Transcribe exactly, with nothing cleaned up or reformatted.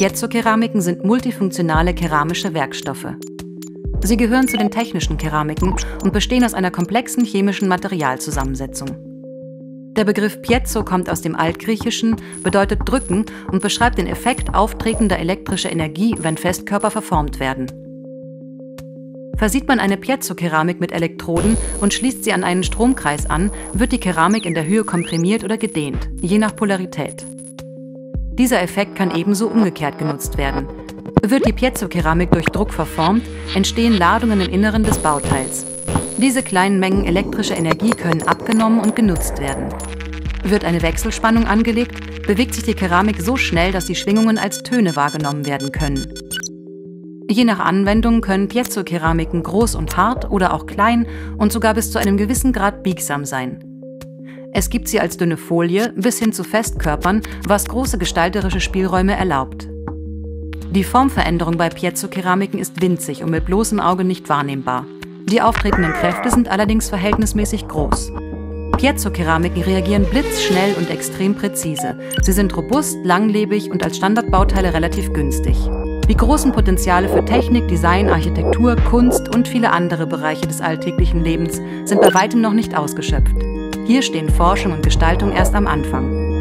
Piezokeramiken sind multifunktionale keramische Werkstoffe. Sie gehören zu den technischen Keramiken und bestehen aus einer komplexen chemischen Materialzusammensetzung. Der Begriff Piezo kommt aus dem Altgriechischen, bedeutet drücken und beschreibt den Effekt auftretender elektrischer Energie, wenn Festkörper verformt werden. Versieht man eine Piezokeramik mit Elektroden und schließt sie an einen Stromkreis an, wird die Keramik in der Höhe komprimiert oder gedehnt, je nach Polarität. Dieser Effekt kann ebenso umgekehrt genutzt werden. Wird die Piezokeramik durch Druck verformt, entstehen Ladungen im Inneren des Bauteils. Diese kleinen Mengen elektrischer Energie können abgenommen und genutzt werden. Wird eine Wechselspannung angelegt, bewegt sich die Keramik so schnell, dass die Schwingungen als Töne wahrgenommen werden können. Je nach Anwendung können Piezokeramiken groß und hart oder auch klein und sogar bis zu einem gewissen Grad biegsam sein. Es gibt sie als dünne Folie bis hin zu Festkörpern, was große gestalterische Spielräume erlaubt. Die Formveränderung bei Piezokeramiken ist winzig und mit bloßem Auge nicht wahrnehmbar. Die auftretenden Kräfte sind allerdings verhältnismäßig groß. Piezokeramiken reagieren blitzschnell und extrem präzise. Sie sind robust, langlebig und als Standardbauteile relativ günstig. Die großen Potenziale für Technik, Design, Architektur, Kunst und viele andere Bereiche des alltäglichen Lebens sind bei weitem noch nicht ausgeschöpft. Hier stehen Forschung und Gestaltung erst am Anfang.